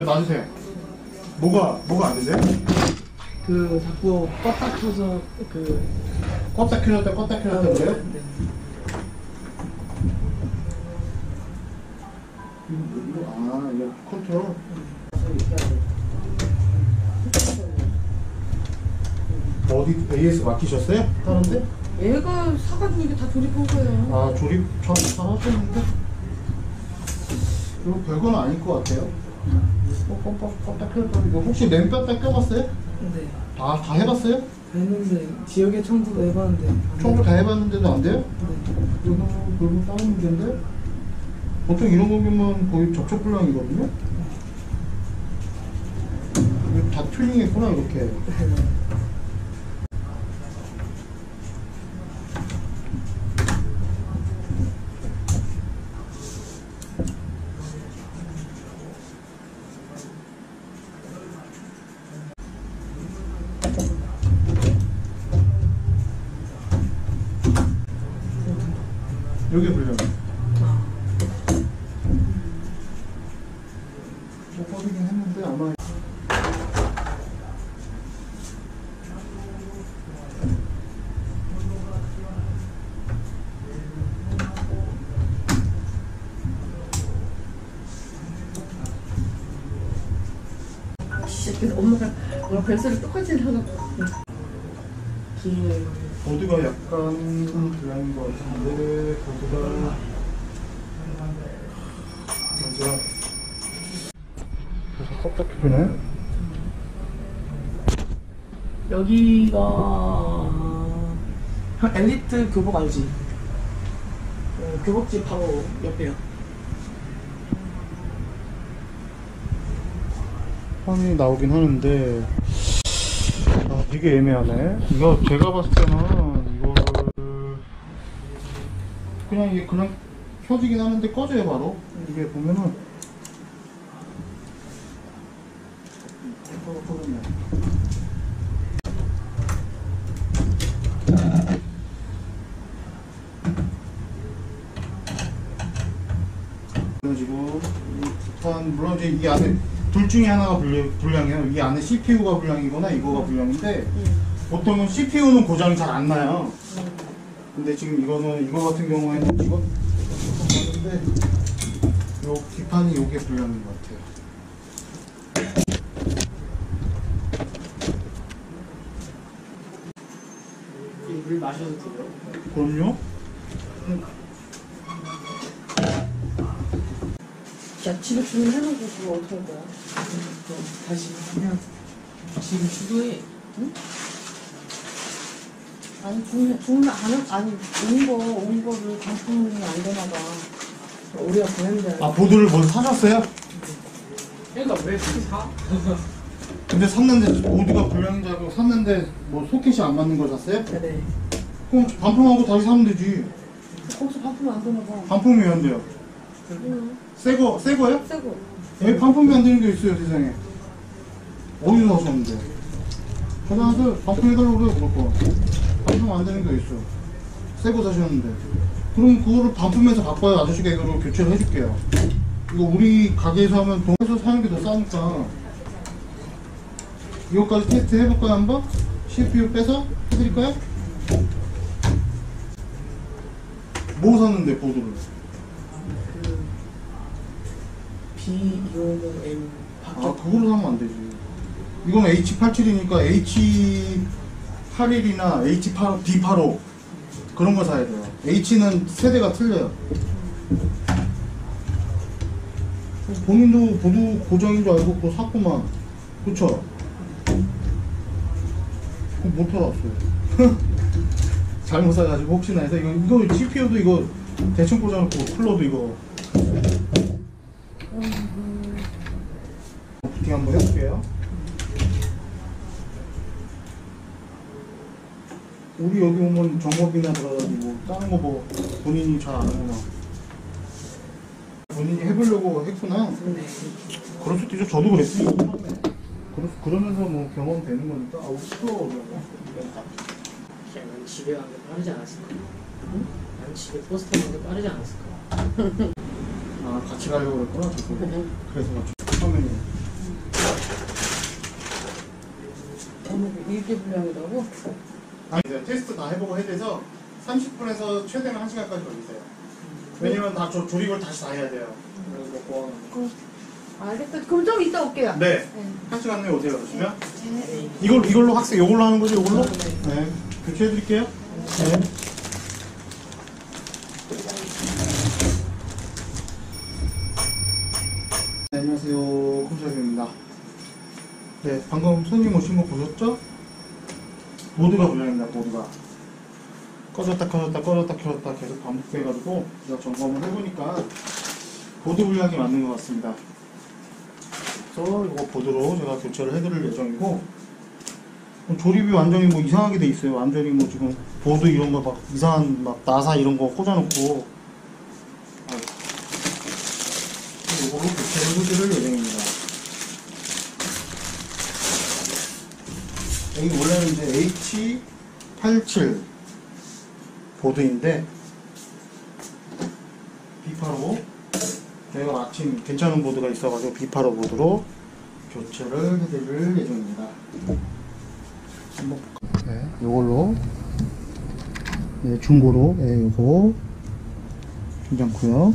놔주세요. 뭐가 안 되세요? 자꾸 껐다 켜서 껐다 켜졌다 그래요? 네. 이거 컨트롤. 어디 AS 맡기셨어요? 하는데? 얘가 사가지고 이게 다 조립한 거예요. 아, 조립 전 하셨는데? 이거 별건 아닐 것 같아요. 껐다 켜졌다. 이거 혹시 램프 다 껴봤어요? 네. 다 해봤어요? 했는데 지역에 청소도 해봤는데 청소 다 해봤는데도 안 돼요? 네. 이거 별로 다른 문제인데? 보통 이런 거면 거의 접촉불량이거든요? 이거 다 튜닝했구나 이렇게. 여기 불량. 뭐 꺼지긴 했는데 아마. 그래서 엄마가 벨소리 똑같이 하고 기회 보드가 약간 불량인 것 같은데 보드가 먼저 그래서 껍데기 켜네. 여기가 엘리트 교복 알지? 교복집 바로 옆에요. 화면이 나오긴 하는데 되게 애매하네. 이거 제가 봤을 때는 이거를 이게 그냥 켜지긴 하는데 꺼져요 바로. 이게 보면은 꺼졌네. 지금 일단 물론 이제 이 안에 둘 중에 하나가 불량이에요. 이 안에 CPU가 불량이거나 이거가 불량인데 보통은 CPU는 고장이 잘 안 나요. 근데 지금 이거 같은 경우에는 이거 봤는데 요 기판이 요게 불량인 것 같아요. 물 마셔도 돼요? 그럼요? 야, 집에 주문해놓고 그거 어떻게 할 거야? 다시 그냥 지금 주도해. 응? 아니 주문 아니 온 거를 반품이 안 되나 봐. 우리가 보냈는데. 아, 보드를 뭐 사셨어요? 그러니까 왜 그렇게 사? 근데 샀는데 보드가 불량인 줄 알고 샀는데 뭐 소켓이 안 맞는 걸 샀어요? 네. 그럼 반품하고 다시 사면 되지. 거기서 반품 안 되나 봐. 반품이 왜 안 돼요? 응. 새거요? 새거. 왜 반품이 안 되는 게 있어요 세상에. 어디서 사셨는데? 저한테 반품해달라고 그래요. 무조건 반품 안 되는 게 있어. 새거 사셨는데 그럼 그거를 반품해서 갖고 와요. 아저씨가 이거를 교체를 해줄게요. 이거 우리 가게에서 하면 동에서 사는 게 더 싸니까. 이거까지 테스트 해볼까요 한번? CPU 빼서 해드릴까요? 뭐 샀는데 보드를? B250M 아, 그거로 사면 안 되지. 이건 H87이니까 H81이나 B85 그런 거 사야 돼요. H는 세대가 틀려요. 본인도 보드 고장인 줄 알고 그거 샀구만. 그쵸? 그거 못 팔았어요. 잘못 사가지고 혹시나 해서 이거 CPU도 이거 대충 꽂아놓고 쿨러도 이거 부팅 한번 해볼게요. 우리 여기 오면 정업이나 들어가지고 다른 거 뭐 본인이 잘 아는구나. 본인이 해보려고 했구나. 네. 그럴 수도 있죠. 저도 그랬어요. 그러면서 뭐 경험 되는 거니까. 아우 시끄러워. 난 집에 가는 게 빠르지 않았을까? 응? 난 집에 버스 타는 게 빠르지 않았을까? 아, 같이 가려고 그랬구나. 그래서 맞춰. 처음에는 너무 일개 분량이라고? 아니, 이제 테스트 다 해보고 해야 돼서 30분에서 최대는 1시간까지 걸리세요. 왜냐면 다 조립을 다시 다 해야 돼요. 그래서 먹고 알겠다. 그럼 좀 이따 올게요. 네. 네. 1시간 내에 오세요. 그러시면 네. 이걸로 학생 이걸로 하는 거죠? 이걸로? 네. 네. 교체해 드릴게요. 네. 네, 안녕하세요. 컴퓨터입니다. 네, 방금 손님 오신 거 보셨죠? 보드가 불량입니다. 보드가 꺼졌다 켜졌다 계속 반복돼가지고 제가 점검을 해보니까 보드 불량이 맞는 것 같습니다. 그래서 이거 보드로 제가 교체를 해드릴 예정이고, 조립이 완전히 뭐 이상하게 돼 있어요. 완전히 뭐 지금 보드 이런 거 막 이상한 막 나사 이런 거 꽂아놓고, 이걸로 교체를 해드릴 예정입니다. 여기 원래는 이제 H87 보드인데 B85 내가 마침 괜찮은 보드가 있어가지고 B85 보드로 교체를 해드릴 예정입니다. 한번 볼까요? 네, 요걸로 네, 중고로 네, 요거 괜찮고요.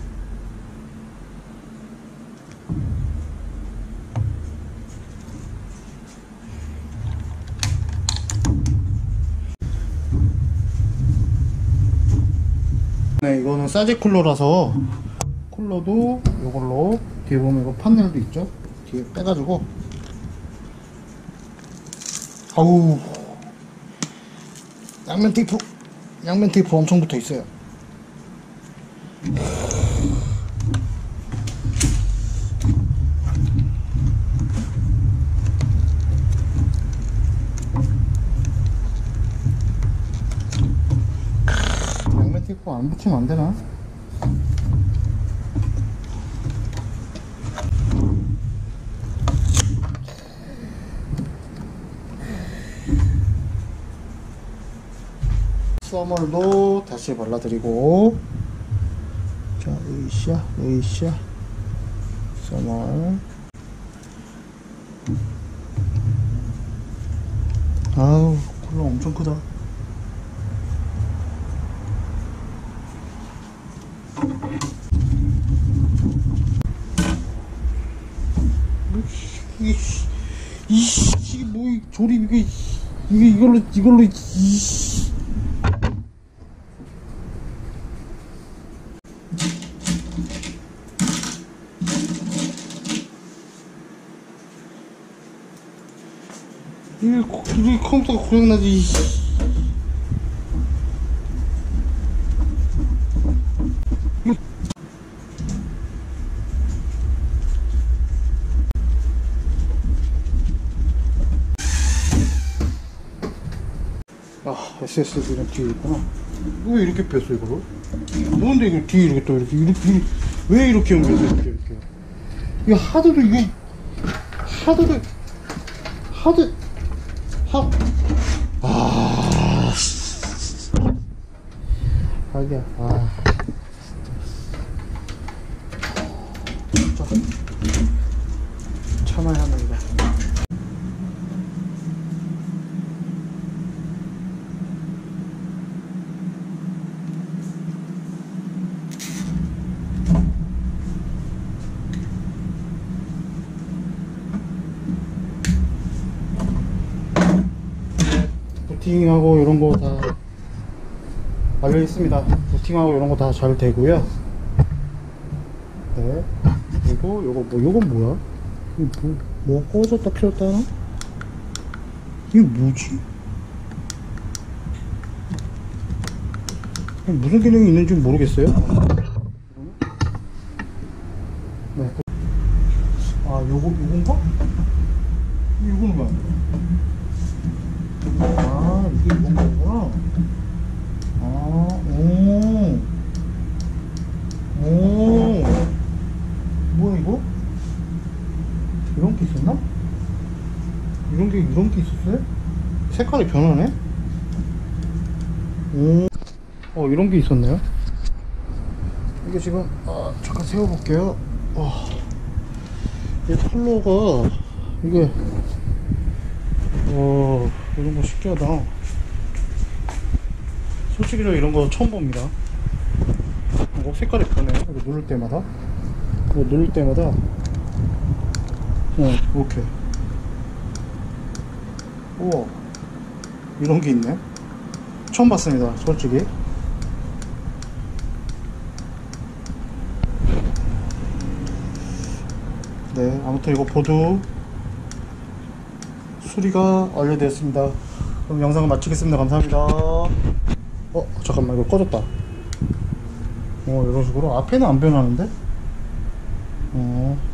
네, 이거는 사제 쿨러라서 쿨러도 이걸로 뒤에 보면 이거 판넬도 있죠? 뒤에 빼가지고 아우 양면 테이프 엄청 붙어 있어요. 양면 테이프 안 붙이면 안 되나? 써멀도 다시 발라드리고, 자, 으쌰 써멀. 아우 쿨러 엄청 크다. 이게 뭐 조립 이걸로 이게 컴퓨터가 고장나지. 아, SSD는 뒤에 있구나. 왜 이렇게 뺐어 이거를? 뭔데 이거 뒤에 이렇게 또 이렇게 왜 이렇게 연결돼 이렇게 이거 하드도 자기야, 진짜 참아야 합니다. 부팅하고 이런 거 다 알려 있습니다. 부팅하고 이런 거 다 잘 되고요. 네. 그리고 요건 뭐야? 이거 뭐 꺼졌다 켜졌다 하나? 이게 뭐지? 무슨 기능이 있는지 모르겠어요. 네. 아, 요건가? 이거는 왜 안 돼? 아, 이게 이건 거구나. 뭐야 이거? 이런 게 있었나? 이런 게 있었어요? 색깔이 변하네? 이런 게 있었네요. 이게 지금, 잠깐 세워볼게요. 이 컬러가, 이게, 이런 거 신기하다. 솔직히 저 이런 거 처음 봅니다. 색깔이 변해. 이거 누를 때마다. 이렇게. 우와. 이런 게 있네. 처음 봤습니다, 솔직히. 네, 아무튼 이거 보드 수리가 완료되었습니다. 그럼 영상을 마치겠습니다. 감사합니다. 잠깐만, 이거 꺼졌다. 이런 식으로 앞에는 안 변하는데?